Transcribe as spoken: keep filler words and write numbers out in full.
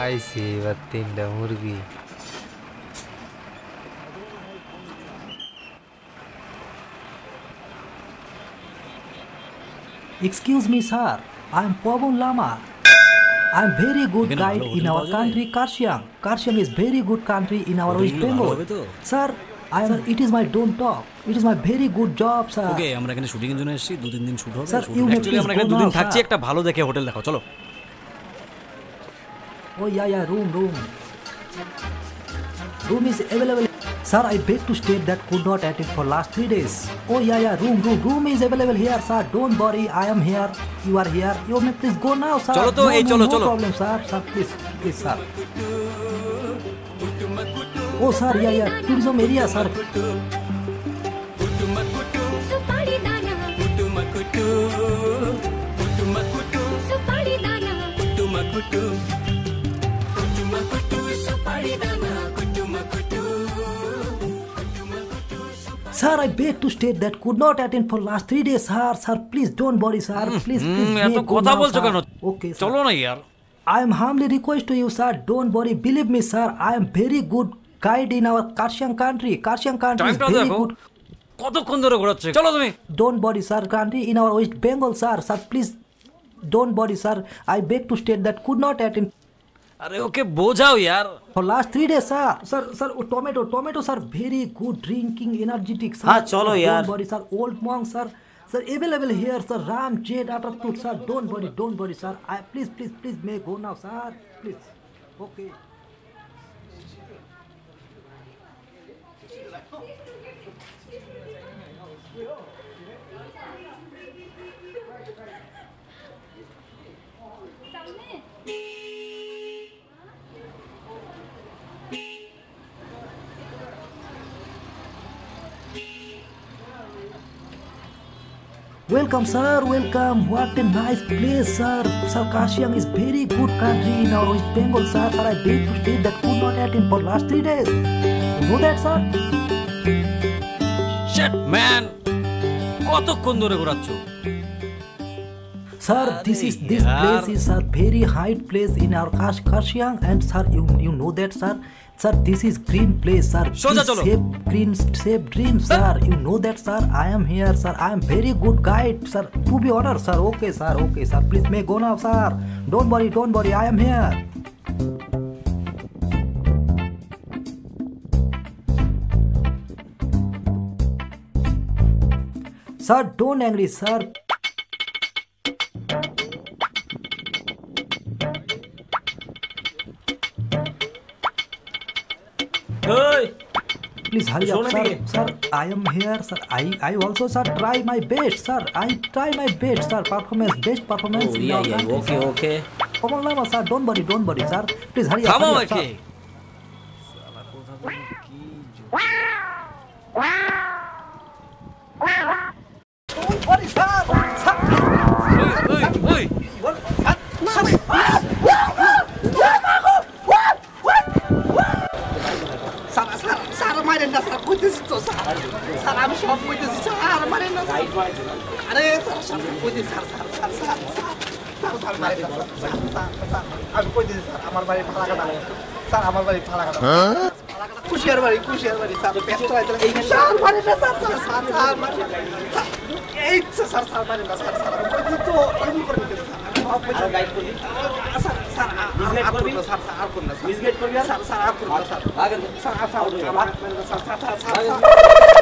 পাইছি এবার তিনটা মুরগি। Excuse me, sir. I am Pawon Lama. I am very good guide in our country, Karshiang. Karshiang is very good country in our West Bengal. Sir, I am. It is my don't talk. It is my very good job, sir. Okay, আমরা এখানে shooting এর জন্য এসেছি, দুই তিন দিন shoot হবে। Sir, you may please আমরা go এখানে দুই দিন now, থাকছি, sir. একটা ভালো দেখে হোটেল দেখাও, চলো। Oh yeah, yeah, room, room. Room is available. Sir, I beg to state that could not attend for last three days. Oh yeah, yeah, room, room, room is available here, sir. Don't worry, I am here. You are here. You may please go now, sir. চলো তো, no, এই no, চলো, no চলো। problem, sir. Sir, please, please, sir. Oh, sir, yeah, yeah, tourism area, sir. Sir, I beg to state that could not attend for last three days, sir. Sir, please don't worry, sir. Please, please, এত may go কথা now, বলছো sir. কেন? Okay, sir. চলো না यार। I am humbly request to you, sir. Don't worry. Believe me, sir. I am very good guide in our Karshiang country. Karshiang country is টাইমটা very দেখো। good. কতক্ষণ ধরে ঘোরাচ্ছে? চলো তুমি। Don't worry, sir. Country in our West Bengal, sir. Sir, please don't worry, sir. I beg to state that could not attend আরে ওকে বোঝাও यार। for last three days, sir. Sir, sir, oh, tomato, tomato, sir. Very good drinking, energetic, sir. हाँ, चलो Sir, यार। Don't worry, sir. Old monk, sir. Sir, available here, sir. Ram, Jade, Atatut, sir. Don't worry, don't worry, sir. I please, please, please, may go now, sir. Please. Okay. Welcome, sir. Welcome. What a nice place, sir. Sir, Karshiang is very good country in our West Bengal, sir. Sir, I beg to state that could not attend for last three days. You know that, sir? Shit, man. কতক্ষণ ধরে ঘোরাচ্ছো? Sir, this is this yaar. place is a very high place in our Kash Karshiang, and sir, you you know that, sir. Sir, this is green place, sir. সোজা Please চলো। Safe green, safe dreams, sir. You know that, sir. I am here, sir. I am very good guide, sir. To be honored, sir. Okay, sir. Okay, sir. Please may go now, sir. Don't worry, don't worry. I am here. Sir, don't angry, sir. ওই Please hurry up, Shona sir. dike. Sir, I am here, sir. I, I also, sir, try my best, sir. I try my best, sir. Performance, best performance. O in yeah our yeah country, okay sir. Okay Come on, Lama, sir. Don't worry, don't worry, sir. Please hurry up. থামাও hurry up, একে। sir. Don't worry, sir. Sir. ওই ওই sir sir sir মারেন না sir কইতেছি তো sir sir আমি সব কইতেছি স্যার মারেন না স্যার আরে স্যার স্যার কইতেছি sir sir sir sir sir sir মারেন না স্যার স্যার স্যার আমি কইতেছি স্যার আমার বাড়ি ফালাকাটা স্যার আমার বাড়ি ফালাকাটা ফালাকাটা কুশিয়ার বাড়ি কুশিয়ার বাড়ি স্যার পেট চালাইতে এই স্যার মারেন না স্যার স্যার স্যার স্যার মারেন না স্যার এই স্যার স্যার মারেন না স্যার স্যার আমি কইতেছি তো এমন করে দিতে স্যার আমি সব কইতেছি গাইড করি স্যার স্যার মিসগাইড করবি স্যার স্যার আর কোন না মিসগাইড করবি স্যার স্যার আর কোন না স্যার আগে sir sir sir sir sir